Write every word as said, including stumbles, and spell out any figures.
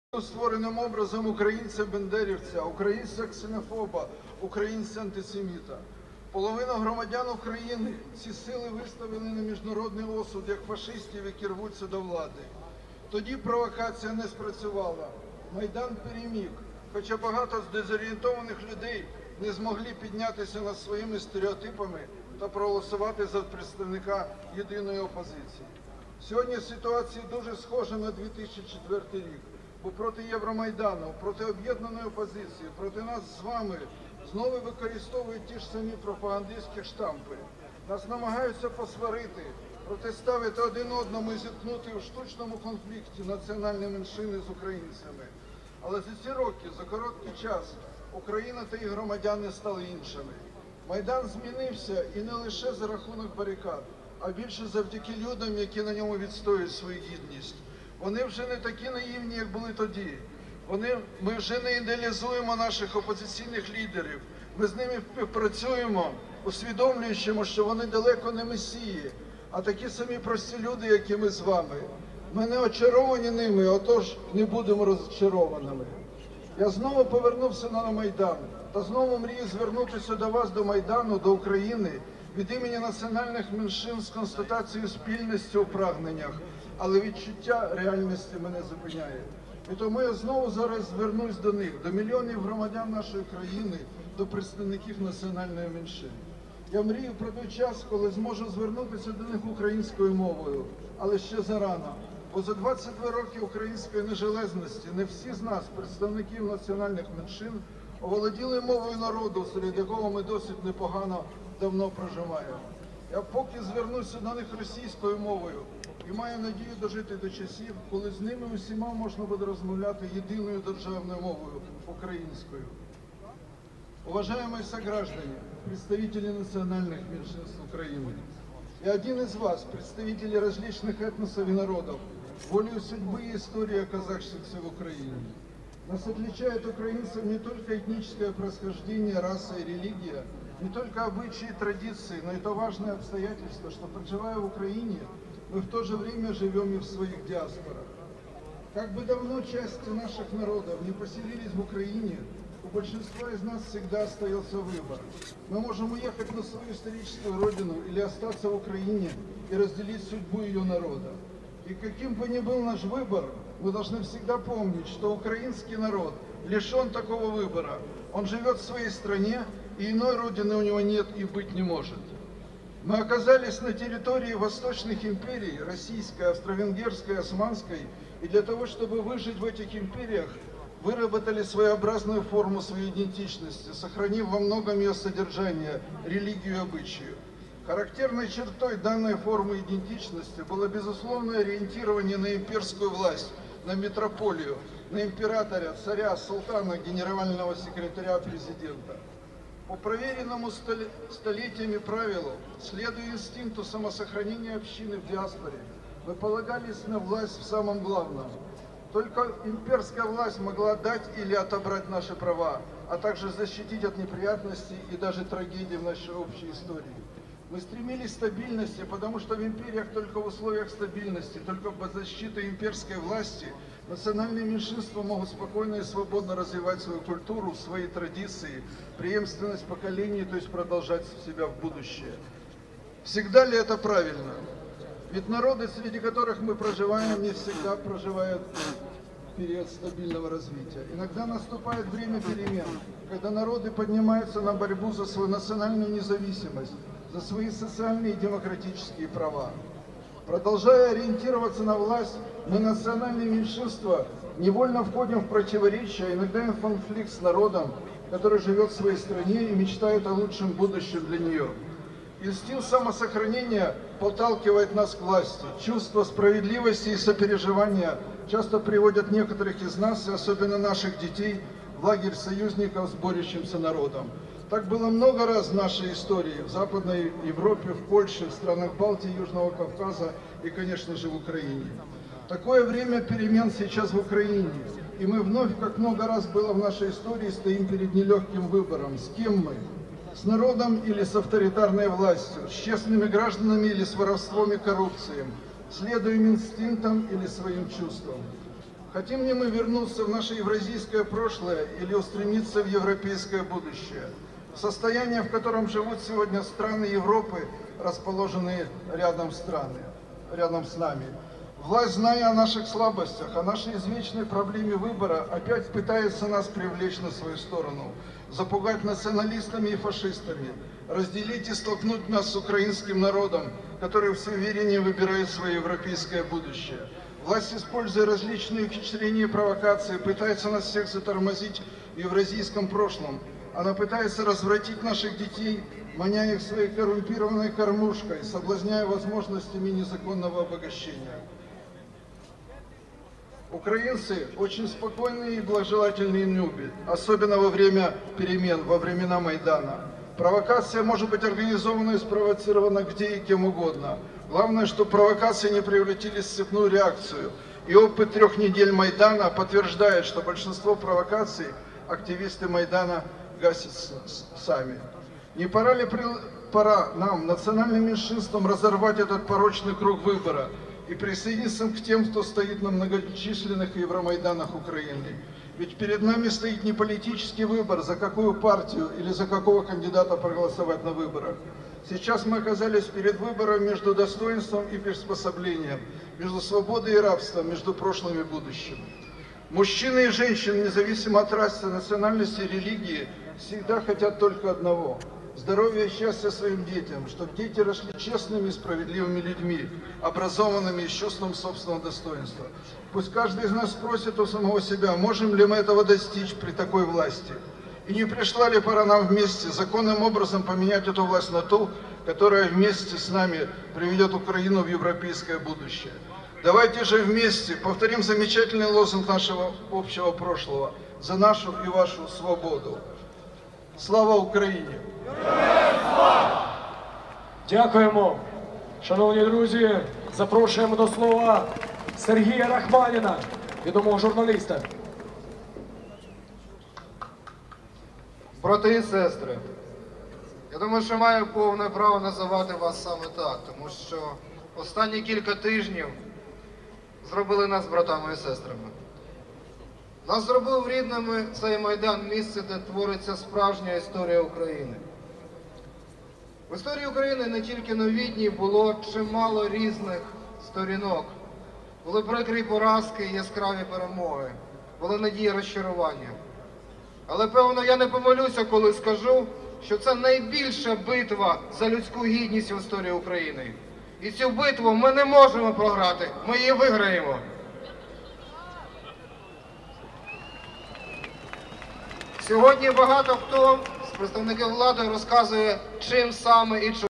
Створеним образом українця-бендерівця, українця-ксенофоба, українця-антисеміта. Половина громадян України ці сили виставили на міжнародний осуд як фашистів, які рвуться до влади. Тоді провокація не спрацювала. Майдан переміг, хоча багато з дезорієнтованих людей не змогли піднятися над своїми стереотипами та проголосувати за представника єдиної опозиції. Сьогодні ситуація дуже схожа на дві тисячі четвертий рік. Бо проти Євромайдану, проти об'єднаної опозиції, проти нас з вами знову використовують ті ж самі пропагандистські штампи. Нас намагаються посварити, протиставити один одному і зіткнути у штучному конфлікті національні меншини з українцями. Але за ці роки, за короткий час, Україна та її громадяни стали іншими. Майдан змінився і не лише за рахунок барикад, а більше завдяки людям, які на ньому відстоюють свою гідність. Вони вже не такі наївні, як були тоді. Вони, ми вже не ідеалізуємо наших опозиційних лідерів. Ми з ними співпрацюємо, усвідомлюючи, що вони далеко не месії, а такі самі прості люди, як і ми з вами. Ми не очаровані ними, отож не будемо розчарованими. Я знову повернувся на Майдан та знову мрію звернутися до вас, до Майдану, до України, від імені національних меншин з констатацією спільності у прагненнях, але відчуття реальності мене зупиняє. І тому я знову зараз звернусь до них, до мільйонів громадян нашої країни, до представників національної меншини. Я мрію про той час, коли зможу звернутися до них українською мовою, але ще зарано. Бо за двадцять два роки української нежелезності не всі з нас, представників національних меншин, оволоділи мовою народу, серед якого ми досить непогано давно проживаємо. Я поки звернуся до них російською мовою і маю надію дожити до часів, коли з ними усіма можна буде розмовляти єдиною державною мовою – українською. Уважаемые сограждане, представители национальных меньшинств Украины, я один из вас, представители различных этносов и народов, волею судьбы и истории оказавшихся в Украине. Нас отличает украинцев не только этническое происхождение, раса и религия, не только обычаи и традиции, но и то важное обстоятельство, что, проживая в Украине, мы в то же время живем и в своих диаспорах. Как бы давно части наших народов не поселились в Украине, у большинства из нас всегда остается выбор. Мы можем уехать на свою историческую родину или остаться в Украине и разделить судьбу ее народа. И каким бы ни был наш выбор, мы должны всегда помнить, что украинский народ лишен такого выбора. Он живет в своей стране, и иной родины у него нет и быть не может. Мы оказались на территории восточных империй, российской, австро-венгерской, османской, и для того, чтобы выжить в этих империях, выработали своеобразную форму своей идентичности, сохранив во многом ее содержание, религию и обычаю. Характерной чертой данной формы идентичности было безусловное ориентирование на имперскую власть, на метрополию, на императора, царя, султана, генерального секретаря, президента. По проверенному столетиями правилу, следуя инстинкту самосохранения общины в диаспоре, мы полагались на власть в самом главном. Только имперская власть могла дать или отобрать наши права, а также защитить от неприятностей и даже трагедий в нашей общей истории. Мы стремились к стабильности, потому что в империях только в условиях стабильности, только под защитой имперской власти национальные меньшинства могут спокойно и свободно развивать свою культуру, свои традиции, преемственность поколений, то есть продолжать себя в будущее. Всегда ли это правильно? Ведь народы, среди которых мы проживаем, не всегда проживают период стабильного развития. Иногда наступает время перемен, когда народы поднимаются на борьбу за свою национальную независимость, за свои социальные и демократические права. Продолжая ориентироваться на власть, мы, национальные меньшинства, невольно входим в противоречие, а иногда и в конфликт с народом, который живет в своей стране и мечтает о лучшем будущем для нее. Инстинкт самосохранения подталкивает нас к власти. Чувство справедливости и сопереживания часто приводят некоторых из нас, и особенно наших детей, в лагерь союзников с борющимся народом. Так было много раз в нашей истории, в Западной Европе, в Польше, в странах Балтии, Южного Кавказа и, конечно же, в Украине. Такое время перемен сейчас в Украине, и мы вновь, как много раз было в нашей истории, стоим перед нелегким выбором, с кем мы. С народом или с авторитарной властью, с честными гражданами или с воровством и коррупцией, следуем инстинктам или своим чувствам. Хотим ли мы вернуться в наше евразийское прошлое или устремиться в европейское будущее? Состояние, в котором живут сегодня страны Европы, расположенные рядом, страны, рядом с нами. Власть, зная о наших слабостях, о нашей извечной проблеме выбора, опять пытается нас привлечь на свою сторону, запугать националистами и фашистами, разделить и столкнуть нас с украинским народом, который все увереннее выбирает свое европейское будущее. Власть, используя различные ухищрения и провокации, пытается нас всех затормозить в евразийском прошлом. Она пытается развратить наших детей, маня их своей коррумпированной кормушкой, соблазняя возможностями незаконного обогащения. Украинцы очень спокойные и благожелательные люди, особенно во время перемен, во времена Майдана. Провокация может быть организована и спровоцирована где и кем угодно. Главное, чтобы провокации не превратились в цепную реакцию. И опыт трех недель Майдана подтверждает, что большинство провокаций активисты Майдана гасят сами. Не пора ли пора нам, национальным меньшинствам, разорвать этот порочный круг выбора и присоединиться к тем, кто стоит на многочисленных Евромайданах Украины? Ведь перед нами стоит не политический выбор, за какую партию или за какого кандидата проголосовать на выборах. Сейчас мы оказались перед выбором между достоинством и приспособлением, между свободой и рабством, между прошлым и будущим. Мужчины и женщины, независимо от расы, национальности и религии, всегда хотят только одного – здоровья и счастья своим детям, чтобы дети росли честными и справедливыми людьми, образованными и с чувством собственного достоинства. Пусть каждый из нас спросит у самого себя, можем ли мы этого достичь при такой власти. И не пришла ли пора нам вместе законным образом поменять эту власть на ту, которая вместе с нами приведет Украину в европейское будущее. Давайте же вместе повторим замечательный лозунг нашего общего прошлого «За нашу и вашу свободу». Слава Україні! Дякуємо. Шановні друзі, запрошуємо до слова Сергія Рахманіна, відомого журналіста. Брати і сестри, я думаю, що маю повне право називати вас саме так, тому що останні кілька тижнів зробили нас братами і сестрами. Нас зробив рідними цей Майдан, місце, де твориться справжня історія України. В історії України не тільки новітній було чимало різних сторінок. Були прикрі поразки і яскраві перемоги, були надії розчарування. Але, певно, я не помилюся, коли скажу, що це найбільша битва за людську гідність в історії України. І цю битву ми не можемо програти, ми її виграємо. Сьогодні багато хто з представників влади розказує, чим саме і чому.